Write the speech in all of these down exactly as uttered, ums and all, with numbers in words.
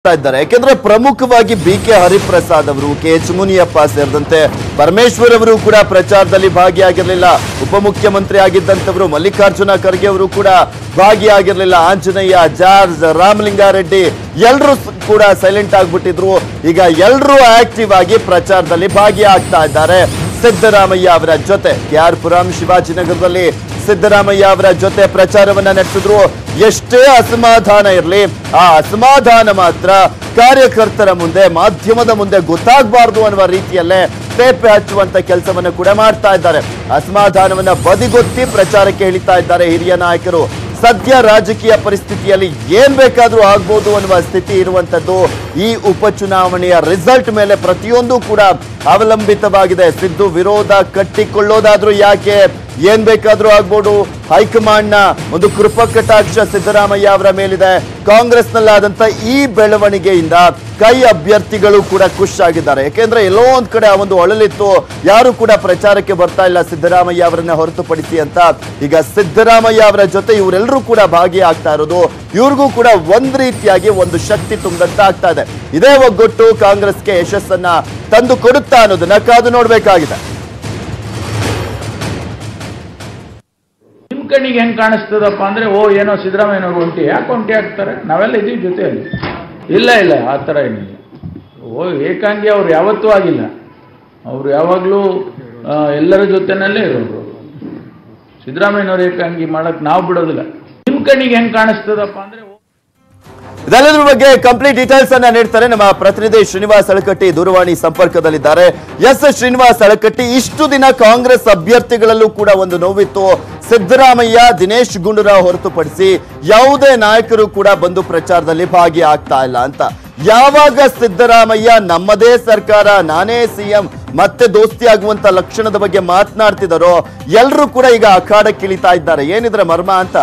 ಇದ್ದಾರೆ ಯಾಕೆಂದ್ರೆ ಪ್ರಮುಖವಾಗಿ ಬಿ ಕೆ ಹರಿಪ್ರಸಾದ್ ಅವರು ಕೆ ಎಚ್ ಮುನಿಯಪ್ಪ ಸೇರಿದಂತೆ ಪರಮೇಶ್ವರ್ ಅವರು ಕೂಡ ಪ್ರಚಾರದಲ್ಲಿ ಭಾಗಿಯಾಗಿರಲಿಲ್ಲ. ಉಪಮುಖ್ಯಮಂತ್ರಿ ಆಗಿದ್ದಂತವರು ಮಲ್ಲಿಕಾರ್ಜುನ ಖರ್ಗೆ ಅವರು ಕೂಡ ಭಾಗಿಯಾಗಿರಲಿಲ್ಲ. ಆಂಜನೇಯ, ಜಾರ್ಜ್, ರಾಮಲಿಂಗಾರೆಡ್ಡಿ ಎಲ್ಲರೂ ಕೂಡ ಸೈಲೆಂಟ್ ಆಗಿಬಿಟ್ಟಿದ್ರು. ಈಗ ಎಲ್ಲರೂ ಆಕ್ಟಿವ್ ಆಗಿ ಪ್ರಚಾರದಲ್ಲಿ ಭಾಗಿಯಾಗ್ತಾ ಇದ್ದಾರೆ. ಸಿದ್ದರಾಮಯ್ಯ ಅವರ ಜೊತೆ ಕೆ ಆರ್ ಪುರಂ ಶಿವಾಜಿನಗರದಲ್ಲಿ ಸಿದ್ದರಾಮಯ್ಯ ಅವರ ಜೊತೆ ಪ್ರಚಾರವನ್ನ ನಡೆಸಿದ್ರು. ಎಷ್ಟೇ ಅಸಮಾಧಾನ ಇರಲಿ, ಆ ಅಸಮಾಧಾನ ಮಾತ್ರ ಕಾರ್ಯಕರ್ತರ ಮುಂದೆ, ಮಾಧ್ಯಮದ ಮುಂದೆ ಗೊತ್ತಾಗಬಾರ್ದು ಅನ್ನುವ ರೀತಿಯಲ್ಲೇ ತೇಪೆ ಹಚ್ಚುವಂತ ಕೆಲಸವನ್ನ ಕೂಡ ಮಾಡ್ತಾ ಇದ್ದಾರೆ. ಅಸಮಾಧಾನವನ್ನ ಬದಿಗೊತ್ತಿ ಪ್ರಚಾರಕ್ಕೆ ಇಳಿತಾ ಇದ್ದಾರೆ ಹಿರಿಯ ನಾಯಕರು. ಸದ್ಯ ರಾಜಕೀಯ ಪರಿಸ್ಥಿತಿಯಲ್ಲಿ ಏನ್ ಬೇಕಾದ್ರೂ ಆಗ್ಬೋದು ಅನ್ನುವ ಸ್ಥಿತಿ ಇರುವಂತದ್ದು ಈ ಉಪಚುನಾವಣೆಯ ರಿಸಲ್ಟ್ ಮೇಲೆ ಪ್ರತಿಯೊಂದು ಕೂಡ ಅವಲಂಬಿತವಾಗಿದೆ. ಸಿದ್ದು ವಿರೋಧ ಕಟ್ಟಿಕೊಳ್ಳೋದಾದ್ರೂ ಯಾಕೆ, ಏನ್ ಬೇಕಾದ್ರೂ ಆಗ್ಬೋದು. ಹೈಕಮಾಂಡ್ನ ಒಂದು ಕೃಪಕಟಾಕ್ಷ ಸಿದ್ದರಾಮಯ್ಯ ಅವರ ಮೇಲಿದೆ. ಕಾಂಗ್ರೆಸ್ನಲ್ಲಾದಂತ ಈ ಬೆಳವಣಿಗೆಯಿಂದ ಕೈ ಅಭ್ಯರ್ಥಿಗಳು ಕೂಡ ಖುಷಿಯಾಗಿದ್ದಾರೆ. ಯಾಕೆಂದ್ರೆ ಎಲ್ಲೋ ಒಂದ್ ಕಡೆ ಆ ಒಂದು ಒಳಲಿತ್ತು, ಯಾರು ಕೂಡ ಪ್ರಚಾರಕ್ಕೆ ಬರ್ತಾ ಇಲ್ಲ ಸಿದ್ದರಾಮಯ್ಯ ಅವರನ್ನ ಹೊರತುಪಡಿಸಿ ಅಂತ. ಈಗ ಸಿದ್ದರಾಮಯ್ಯ ಅವರ ಜೊತೆ ಇವರೆಲ್ಲರೂ ಕೂಡ ಭಾಗಿಯಾಗ್ತಾ ಇರೋದು ಇವ್ರಿಗೂ ಕೂಡ ಒಂದ್ ರೀತಿಯಾಗಿ ಒಂದು ಶಕ್ತಿ ತುಂಬಿದಂತ ಆಗ್ತಾ ಇದೆ. ಇದೇ ಒಗ್ಗಟ್ಟು ಕಾಂಗ್ರೆಸ್ಗೆ ಯಶಸ್ಸನ್ನ ತಂದು ಕೊಡುತ್ತಾ ಅನ್ನೋದನ್ನ ಕಾದು ನೋಡ್ಬೇಕಾಗಿದೆ. ನಿಮ್ ಕಣ್ಣಿಗೆ ಹೆಂಗ್ ಕಾಣಿಸ್ತದಪ್ಪ ಅಂದ್ರೆ, ಓ ಏನೋ ಸಿದ್ದರಾಮಯ್ಯನವ್ರು ಒಂಟಿ ಯಾಕೆ ಒಂಟಿ ಆಗ್ತಾರೆ, ನಾವೆಲ್ಲ ಇದೀವಿ ಜೊತೆಯಲ್ಲಿ. ಇಲ್ಲ ಇಲ್ಲ ಆ ಥರ ಏನಿಲ್ಲ. ಓ ಏಕಾಂಗಿ ಅವ್ರು ಯಾವತ್ತೂ ಆಗಿಲ್ಲ. ಅವ್ರು ಯಾವಾಗಲೂ ಎಲ್ಲರ ಜೊತೆನಲ್ಲೇ ಇರೋರು. ಸಿದ್ದರಾಮಯ್ಯನವ್ರು ಏಕಾಂಗಿ ಮಾಡಕ್ ನಾವು ಬಿಡೋದಿಲ್ಲ. ನಿಮ್ ಕಣ್ಣಿಗೆ ಹೆಂಗ್ ಕಾಣಿಸ್ತದಪ್ಪ ಅಂದ್ರೆ. ಇದೆಲ್ಲದ್ರ ಬಗ್ಗೆ ಕಂಪ್ಲೀಟ್ ಡೀಟೇಲ್ಸ್ ಅನ್ನ ನೀಡ್ತಾರೆ ನಮ್ಮ ಪ್ರತಿನಿಧಿ ಶ್ರೀನಿವಾಸ್ ಅಳಕಟ್ಟಿ ದೂರವಾಣಿ ಸಂಪರ್ಕದಲ್ಲಿದ್ದಾರೆ. ಎಸ್ ಶ್ರೀನಿವಾಸ್ ಅಳಕಟ್ಟಿ, ಇಷ್ಟು ದಿನ ಕಾಂಗ್ರೆಸ್ ಅಭ್ಯರ್ಥಿಗಳಲ್ಲೂ ಕೂಡ ಒಂದು ನೋವಿತ್ತು. ಸಿದ್ದರಾಮಯ್ಯ, ದಿನೇಶ್ ಗುಂಡೂರಾವ್ ಹೊರತುಪಡಿಸಿ ಯಾವುದೇ ನಾಯಕರು ಕೂಡ ಬಂದು ಪ್ರಚಾರದಲ್ಲಿ ಭಾಗಿಯಾಗ್ತಾ ಇಲ್ಲ ಅಂತ. ಯಾವಾಗ ಸಿದ್ದರಾಮಯ್ಯ ನಮ್ಮದೇ ಸರ್ಕಾರ, ನಾನೇ ಸಿಎಂ, ಮತ್ತೆ ದೋಸ್ತಿ ಆಗುವಂತ ಲಕ್ಷಣದ ಬಗ್ಗೆ ಮಾತನಾಡ್ತಿದಾರೋ ಎಲ್ಲರೂ ಕೂಡ ಈಗ ಅಖಾಡಕ್ಕಿಳಿತಾ ಇದ್ದಾರೆ. ಏನಿದ್ರೆ ಮರ್ಮ ಅಂತ?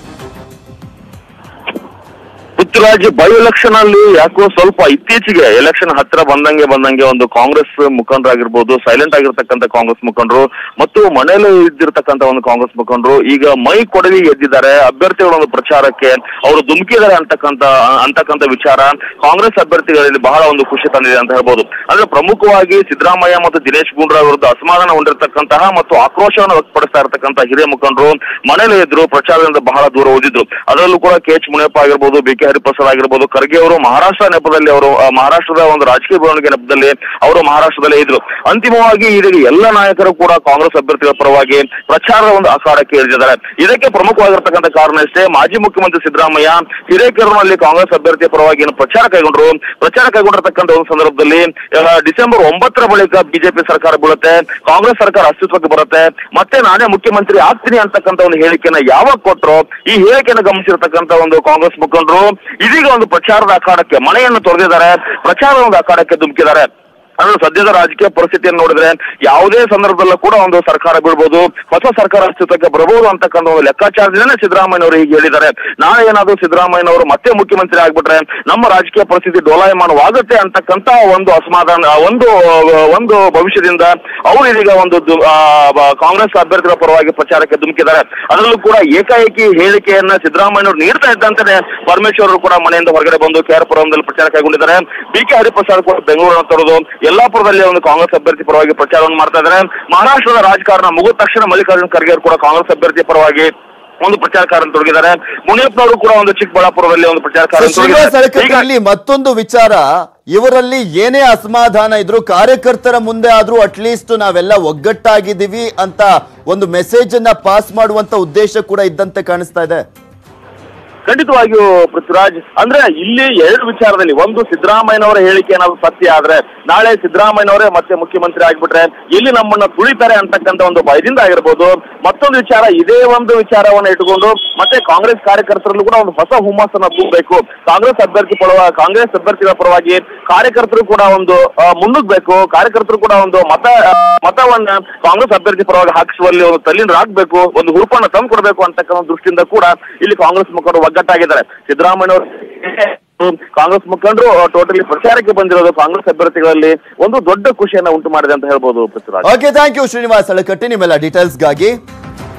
ಪೃಥ್ವಿರಾಜ್, ಬೈ ಎಲೆಕ್ಷನ್ ಅಲ್ಲಿ ಯಾಕೋ ಸ್ವಲ್ಪ ಇತ್ತೀಚೆಗೆ ಎಲೆಕ್ಷನ್ ಹತ್ರ ಬಂದಂಗೆ ಬಂದಂಗೆ ಒಂದು ಕಾಂಗ್ರೆಸ್ ಮುಖಂಡರಾಗಿರ್ಬೋದು, ಸೈಲೆಂಟ್ ಆಗಿರ್ತಕ್ಕಂಥ ಕಾಂಗ್ರೆಸ್ ಮುಖಂಡರು ಮತ್ತು ಮನೆಯಲ್ಲೇ ಇದ್ದಿರ್ತಕ್ಕಂಥ ಒಂದು ಕಾಂಗ್ರೆಸ್ ಮುಖಂಡರು ಈಗ ಮೈ ಕೊಡವಿ ಎದ್ದಿದ್ದಾರೆ. ಅಭ್ಯರ್ಥಿಗಳ ಒಂದು ಪ್ರಚಾರಕ್ಕೆ ಅವರು ಧುಮುಕಿದ್ದಾರೆ ಅಂತಕ್ಕಂಥ ಅಂತಕ್ಕಂಥ ವಿಚಾರ ಕಾಂಗ್ರೆಸ್ ಅಭ್ಯರ್ಥಿಗಳಲ್ಲಿ ಬಹಳ ಒಂದು ಖುಷಿ ತಂದಿದೆ ಅಂತ ಹೇಳ್ಬೋದು. ಅಂದ್ರೆ ಪ್ರಮುಖವಾಗಿ ಸಿದ್ದರಾಮಯ್ಯ ಮತ್ತು ದಿನೇಶ್ ಗುಂಡೂರಾವ್ ವಿರುದ್ಧ ಅಸಮಾಧಾನ ಹೊಂದಿರತಕ್ಕಂತಹ ಮತ್ತು ಆಕ್ರೋಶವನ್ನು ವ್ಯಕ್ತಪಡಿಸ್ತಾ ಇರತಕ್ಕಂಥ ಹಿರಿಯ ಮುಖಂಡರು ಮನೆಯಲ್ಲೇ ಇದ್ರು, ಪ್ರಚಾರದಿಂದ ಬಹಳ ದೂರ ಓದಿದ್ರು. ಅದರಲ್ಲೂ ಕೂಡ ಕೆ ಎಚ್ ಮುನಿಯಪ್ಪ ಆಗಿರ್ಬೋದು, ಬಿ ಕೆ ಹರಿಪ್ರಸಾದ್ ಆಗಿರ್ಬೋದು, ಖರ್ಗೆ ಅವರು ಮಹಾರಾಷ್ಟ್ರ ನೆಪದಲ್ಲಿ ಅವರು ಮಹಾರಾಷ್ಟ್ರದ ಒಂದು ರಾಜಕೀಯ ಬೆಳವಣಿಗೆ ನೆಪದಲ್ಲಿ ಅವರು ಮಹಾರಾಷ್ಟ್ರದಲ್ಲೇ ಇದ್ರು. ಅಂತಿಮವಾಗಿ ಇದೀಗ ಎಲ್ಲ ನಾಯಕರು ಕೂಡ ಕಾಂಗ್ರೆಸ್ ಅಭ್ಯರ್ಥಿಗಳ ಪರವಾಗಿ ಪ್ರಚಾರದ ಒಂದು ಅಖಾಡಕ್ಕೆ ಇಳಿದಿದ್ದಾರೆ. ಇದಕ್ಕೆ ಪ್ರಮುಖವಾಗಿರ್ತಕ್ಕಂಥ ಕಾರಣ ಅಷ್ಟೇ, ಮಾಜಿ ಮುಖ್ಯಮಂತ್ರಿ ಸಿದ್ದರಾಮಯ್ಯ ಹಿರೇಕೆರೂರಿನಲ್ಲಿ ಕಾಂಗ್ರೆಸ್ ಅಭ್ಯರ್ಥಿಯ ಪರವಾಗಿ ಏನು ಪ್ರಚಾರ ಕೈಗೊಂಡ್ರು. ಪ್ರಚಾರ ಕೈಗೊಂಡಿರ್ತಕ್ಕಂಥ ಒಂದು ಸಂದರ್ಭದಲ್ಲಿ ಡಿಸೆಂಬರ್ ಒಂಬತ್ತರ ಬಳಿಕ ಬಿಜೆಪಿ ಸರ್ಕಾರ ಬೀಳುತ್ತೆ, ಕಾಂಗ್ರೆಸ್ ಸರ್ಕಾರ ಅಸ್ತಿತ್ವಕ್ಕೆ ಬರುತ್ತೆ, ಮತ್ತೆ ನಾನೇ ಮುಖ್ಯಮಂತ್ರಿ ಆಗ್ತೀನಿ ಅಂತಕ್ಕಂಥ ಒಂದು ಹೇಳಿಕೆಯನ್ನ ಯಾವಾಗ ಕೊಟ್ಟರು, ಈ ಹೇಳಿಕೆಯನ್ನು ಗಮನಿಸಿರ್ತಕ್ಕಂಥ ಒಂದು ಕಾಂಗ್ರೆಸ್ ಮುಖಂಡರು ಇದೀಗ ಒಂದು ಪ್ರಚಾರದ ಅಖಾಡಕ್ಕೆ ಮನೆಯನ್ನು ತೊರೆದಿದ್ದಾರೆ, ಪ್ರಚಾರದ ಒಂದು ಅಖಾಡಕ್ಕೆ ಧುಮುಕಿದ್ದಾರೆ. ಅಂದ್ರೆ ಸದ್ಯದ ರಾಜಕೀಯ ಪರಿಸ್ಥಿತಿಯನ್ನು ನೋಡಿದ್ರೆ ಯಾವುದೇ ಸಂದರ್ಭದಲ್ಲೂ ಕೂಡ ಒಂದು ಸರ್ಕಾರ ಬೀಳ್ಬೋದು, ಹೊಸ ಸರ್ಕಾರ ಅಸ್ತಿತ್ವಕ್ಕೆ ಬರಬಹುದು ಅಂತಕ್ಕಂಥ ಒಂದು ಲೆಕ್ಕಾಚಾರದಿಂದಲೇ ಸಿದ್ದರಾಮಯ್ಯನವರು ಹೀಗೆ ಹೇಳಿದ್ದಾರೆ. ನಾಳೆ ಏನಾದ್ರು ಸಿದ್ದರಾಮಯ್ಯನವರು ಮತ್ತೆ ಮುಖ್ಯಮಂತ್ರಿ ಆಗ್ಬಿಟ್ರೆ ನಮ್ಮ ರಾಜಕೀಯ ಪರಿಸ್ಥಿತಿ ಡೋಲಾಯಮಾನವಾಗುತ್ತೆ ಅಂತಕ್ಕಂಥ ಒಂದು ಅಸಮಾಧಾನ ಒಂದು ಒಂದು ಭವಿಷ್ಯದಿಂದ ಅವರು ಇದೀಗ ಒಂದು ಕಾಂಗ್ರೆಸ್ ಅಭ್ಯರ್ಥಿಗಳ ಪರವಾಗಿ ಪ್ರಚಾರಕ್ಕೆ ಧುಮುಕಿದ್ದಾರೆ. ಅದರಲ್ಲೂ ಕೂಡ ಏಕಾಏಕಿ ಹೇಳಿಕೆಯನ್ನ ಸಿದ್ದರಾಮಯ್ಯನವರು ನೀಡ್ತಾ ಇದ್ದಂತೆ ಪರಮೇಶ್ವರ್ ಕೂಡ ಮನೆಯಿಂದ ಹೊರಗಡೆ ಬಂದು ಕೆ ಆರ್ ಪುರಂದಲ್ಲಿ ಪ್ರಚಾರ ಕೈಗೊಂಡಿದ್ದಾರೆ. ಬಿ ಕೆ ಹರಿಪ್ರಸಾದ್ ಕೂಡ ಬೆಂಗಳೂರನ್ನು ತೊರೆದು ಯಲ್ಲಾಪುರದಲ್ಲಿ ಒಂದು ಕಾಂಗ್ರೆಸ್ ಅಭ್ಯರ್ಥಿ ಪರವಾಗಿ ಪ್ರಚಾರವನ್ನು ಮಾಡ್ತಾ ಇದ್ದಾರೆ. ಮಹಾರಾಷ್ಟ್ರದ ರಾಜಕಾರಣ ಮುಗಿದ ತಕ್ಷಣ ಮಲ್ಲಿಕಾರ್ಜುನ ಖರ್ಗೆ ಕೂಡ ಕಾಂಗ್ರೆಸ್ ಅಭ್ಯರ್ಥಿ ಪರವಾಗಿ ಒಂದು ಪ್ರಚಾರ ಕಾರ್ಯ ತೊಡಗಿದ್ದಾರೆ. ಮುನಿಯಪ್ಪನವರು ಕೂಡ ಒಂದು ಚಿಕ್ಕಬಳ್ಳಾಪುರದಲ್ಲಿ ಒಂದು ಪ್ರಚಾರ ಕಾರ್ಯ. ಮತ್ತೊಂದು ವಿಚಾರ, ಇವರಲ್ಲಿ ಏನೇ ಅಸಮಾಧಾನ ಇದ್ರು ಕಾರ್ಯಕರ್ತರ ಮುಂದೆ ಆದ್ರೂ ಅಟ್ಲೀಸ್ಟ್ ನಾವೆಲ್ಲ ಒಗ್ಗಟ್ಟಾಗಿದ್ದೀವಿ ಅಂತ ಒಂದು ಮೆಸೇಜ್ ಅನ್ನ ಪಾಸ್ ಮಾಡುವಂತ ಉದ್ದೇಶ ಕೂಡ ಇದ್ದಂತೆ ಕಾಣಿಸ್ತಾ ಇದೆ. ಖಂಡಿತವಾಗಿಯೂ ಪೃಥ್ವಿರಾಜ್, ಅಂದ್ರೆ ಇಲ್ಲಿ ಎರಡು ವಿಚಾರದಲ್ಲಿ, ಒಂದು ಸಿದ್ದರಾಮಯ್ಯನವರ ಹೇಳಿಕೆ ಏನಾದ್ರು ಸತ್ಯ ಆದ್ರೆ ನಾಳೆ ಸಿದ್ದರಾಮಯ್ಯನವರೇ ಮತ್ತೆ ಮುಖ್ಯಮಂತ್ರಿ ಆಗ್ಬಿಟ್ರೆ ಇಲ್ಲಿ ನಮ್ಮನ್ನ ತುಳಿತಾರೆ ಅಂತಕ್ಕಂಥ ಒಂದು ಭಯದಿಂದ ಆಗಿರ್ಬೋದು. ಮತ್ತೊಂದು ವಿಚಾರ, ಇದೇ ಒಂದು ವಿಚಾರವನ್ನು ಇಟ್ಟುಕೊಂಡು ಮತ್ತೆ ಕಾಂಗ್ರೆಸ್ ಕಾರ್ಯಕರ್ತರಲ್ಲೂ ಕೂಡ ಒಂದು ಹೊಸ ಹುಮ್ಮಸ್ಸನ್ನ ತುಂಬಬೇಕು. ಕಾಂಗ್ರೆಸ್ ಅಭ್ಯರ್ಥಿ ಪರವಾಗಿ ಕಾಂಗ್ರೆಸ್ ಅಭ್ಯರ್ಥಿಗಳ ಪರವಾಗಿ ಕಾರ್ಯಕರ್ತರು ಕೂಡ ಒಂದು ಮುನ್ನುಗ್ಬೇಕು, ಕಾರ್ಯಕರ್ತರು ಕೂಡ ಒಂದು ಮತ ಮತವನ್ನ ಕಾಂಗ್ರೆಸ್ ಅಭ್ಯರ್ಥಿ ಪರವಾಗಿ ಹಾಕಿಸುವಲ್ಲಿ ಒಂದು ತಲ್ಲೀನರಾಗಬೇಕು, ಒಂದು ಹುರುಪನ್ನ ತಂದು ಕೊಡಬೇಕು ಅಂತಕ್ಕಂಥ ದೃಷ್ಟಿಯಿಂದ ಕೂಡ ಇಲ್ಲಿ ಕಾಂಗ್ರೆಸ್ ಮುಖಂಡರು ಒಗ್ಗಟ್ಟಾಗಿದ್ದಾರೆ. ಸಿದ್ದರಾಮಯ್ಯನವರು ಕಾಂಗ್ರೆಸ್ ಮುಖಂಡರು ಟೋಟಲಿ ಪ್ರಚಾರಕ್ಕೆ ಬಂದಿರೋದು ಕಾಂಗ್ರೆಸ್ ಅಭ್ಯರ್ಥಿಗಳಲ್ಲಿ ಒಂದು ದೊಡ್ಡ ಖುಷಿಯನ್ನ ಉಂಟು ಮಾಡಿದೆ ಅಂತ ಹೇಳ್ಬೋದು Prithviraj. Okay, thank you Srinivas Alakatti ನಿಮ್ಮೆಲ್ಲ ಡೀಟೇಲ್ಸ್ಗಾಗಿ.